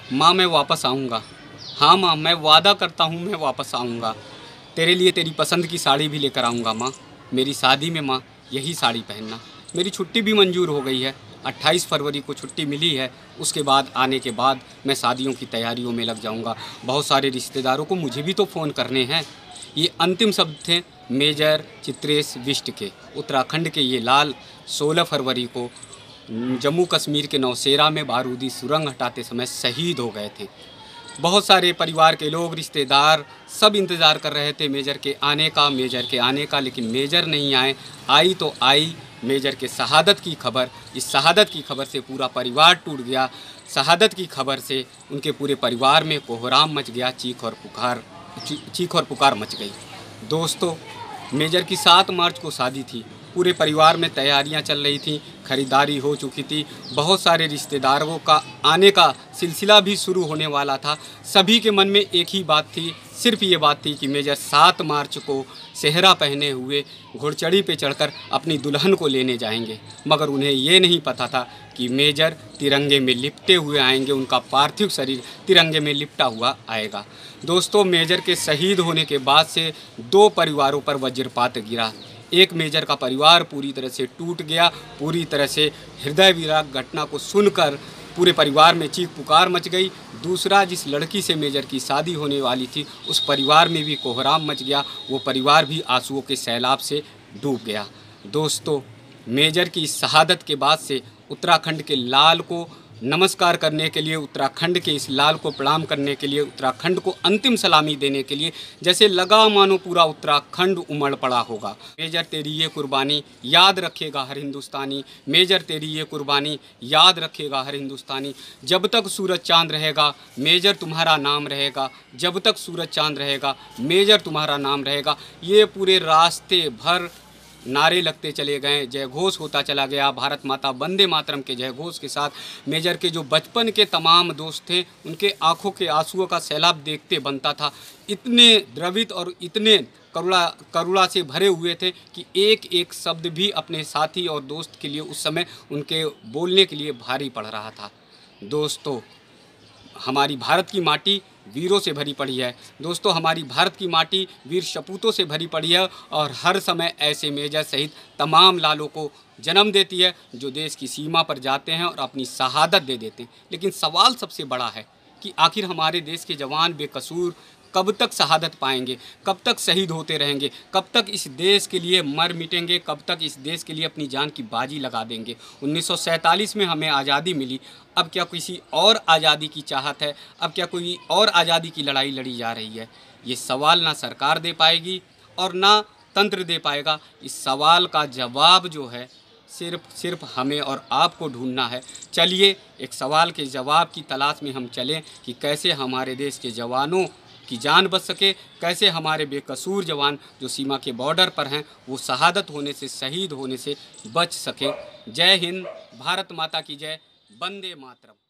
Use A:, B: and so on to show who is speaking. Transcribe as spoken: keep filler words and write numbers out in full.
A: माँ मैं वापस आऊँगा। हाँ माँ, मैं वादा करता हूँ मैं वापस आऊँगा। तेरे लिए तेरी पसंद की साड़ी भी लेकर आऊँगा माँ। मेरी शादी में माँ यही साड़ी पहनना। मेरी छुट्टी भी मंजूर हो गई है, अट्ठाईस फरवरी को छुट्टी मिली है। उसके बाद आने के बाद मैं शादियों की तैयारियों में लग जाऊँगा। बहुत सारे रिश्तेदारों को मुझे भी तो फ़ोन करने हैं। ये अंतिम शब्द थे मेजर चित्रेश बिष्ट के, उत्तराखंड के ये लाल सोलह फरवरी को जम्मू कश्मीर के नौशेरा में बारूदी सुरंग हटाते समय शहीद हो गए थे। बहुत सारे परिवार के लोग, रिश्तेदार सब इंतज़ार कर रहे थे मेजर के आने का मेजर के आने का लेकिन मेजर नहीं आए। आई तो आई मेजर के शहादत की खबर। इस शहादत की खबर से पूरा परिवार टूट गया। शहादत की खबर से उनके पूरे परिवार में कोहराम मच गया, चीख और पुकार चीख और पुकार मच गई। दोस्तों, मेजर की सात मार्च को शादी थी। पूरे परिवार में तैयारियां चल रही थी, खरीदारी हो चुकी थी। बहुत सारे रिश्तेदारों का आने का सिलसिला भी शुरू होने वाला था। सभी के मन में एक ही बात थी, सिर्फ ये बात थी कि मेजर सात मार्च को सेहरा पहने हुए घोड़चढ़ी पे चढ़कर अपनी दुल्हन को लेने जाएंगे। मगर उन्हें ये नहीं पता था कि मेजर तिरंगे में लिपटे हुए आएंगे, उनका पार्थिव शरीर तिरंगे में लिपटा हुआ आएगा। दोस्तों, मेजर के शहीद होने के बाद से दो परिवारों पर वज्रपात गिरा। एक मेजर का परिवार पूरी तरह से टूट गया। पूरी तरह से हृदय विदारक घटना को सुनकर पूरे परिवार में चीख पुकार मच गई। दूसरा, जिस लड़की से मेजर की शादी होने वाली थी उस परिवार में भी कोहराम मच गया। वो परिवार भी आंसुओं के सैलाब से डूब गया। दोस्तों, मेजर की इस शहादत के बाद से उत्तराखंड के लाल को नमस्कार करने के लिए, उत्तराखंड के इस लाल को प्रणाम करने के लिए, उत्तराखंड को अंतिम सलामी देने के लिए जैसे लगा मानो पूरा उत्तराखंड उमड़ पड़ा होगा। मेजर तेरी ये कुर्बानी याद रखेगा हर हिंदुस्तानी। मेजर तेरी ये कुर्बानी याद रखेगा हर हिंदुस्तानी। जब तक सूरज चांद रहेगा मेजर तुम्हारा नाम रहेगा। जब तक सूरज चांद रहेगा मेजर तुम्हारा नाम रहेगा। ये पूरे रास्ते भर नारे लगते चले गए, जय घोष होता चला गया। भारत माता वंदे मातरम के जय घोष के साथ मेजर के जो बचपन के तमाम दोस्त थे उनके आंखों के आंसुओं का सैलाब देखते बनता था। इतने द्रवित और इतने करुणा करुणा से भरे हुए थे कि एक एक शब्द भी अपने साथी और दोस्त के लिए उस समय उनके बोलने के लिए भारी पड़ रहा था। दोस्तों, हमारी भारत की माटी वीरों से भरी पड़ी है। दोस्तों, हमारी भारत की माटी वीर सपूतों से भरी पड़ी है और हर समय ऐसे मेजर सहित तमाम लालों को जन्म देती है जो देश की सीमा पर जाते हैं और अपनी शहादत दे देते हैं। लेकिन सवाल सबसे बड़ा है कि आखिर हमारे देश के जवान बेकसूर कब तक शहादत पाएंगे, कब तक शहीद होते रहेंगे, कब तक इस देश के लिए मर मिटेंगे, कब तक इस देश के लिए अपनी जान की बाजी लगा देंगे। उन्नीस सौ सैंतालीस में हमें आज़ादी मिली, अब क्या किसी और आज़ादी की चाहत है? अब क्या कोई और आज़ादी की लड़ाई लड़ी जा रही है? ये सवाल ना सरकार दे पाएगी और ना तंत्र दे पाएगा। इस सवाल का जवाब जो है सिर्फ सिर्फ हमें और आपको ढूंढना है। चलिए एक सवाल के जवाब की तलाश में हम चलें कि कैसे हमारे देश के जवानों की जान बच सके, कैसे हमारे बेकसूर जवान जो सीमा के बॉर्डर पर हैं वो शहादत होने से, शहीद होने से बच सके। जय हिंद, भारत माता की जय, वंदे मातरम।